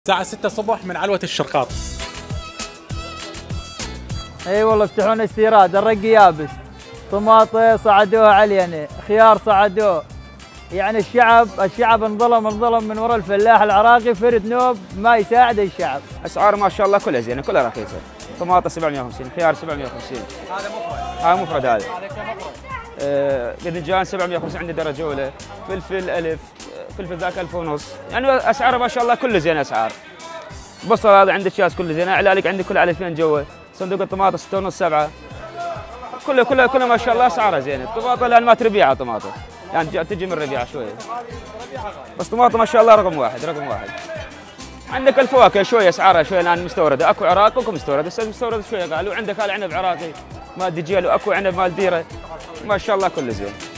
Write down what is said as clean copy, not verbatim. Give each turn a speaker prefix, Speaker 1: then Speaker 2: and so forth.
Speaker 1: الساعة 6 الصبح من علوة الشرقاط.
Speaker 2: اي والله يفتحون استيراد، الرق يابس، طماطة صعدوها علينا، خيار صعدوه. يعني الشعب انظلم من وراء الفلاح العراقي، فرد نوب ما يساعد الشعب.
Speaker 3: اسعار ما شاء الله كلها زينه، كلها رخيصه. طماطه 750، خيار 750.
Speaker 1: هذا مفرد.
Speaker 3: هذا مفرد هذا.
Speaker 1: هذا كمفرد.
Speaker 3: باذنجان 750 عندي درجه اولى، فلفل 1000، فلفل ذاك 1000 ونص، يعني اسعارها ما شاء الله كلها زينه اسعار. بصل هذا عندك شاس كله زينه، علالك عندك كله على 2000 جوا، صندوق الطماطم 6 ونص 7. كلها ما شاء الله اسعارها زينه، الطماطم لان ما تربيعها طماطم، يعني تجي من ربيعه شويه. بس طماطم ما شاء الله رقم واحد. عندك الفواكه شويه اسعارها شويه الان مستورده، اكو عراقي واكو مستورد، هسه المستورد شويه قالوا عندك هذا عنب عراقي مال دجيل، واكو عنب مال ديره، ما شاء الله كله زين.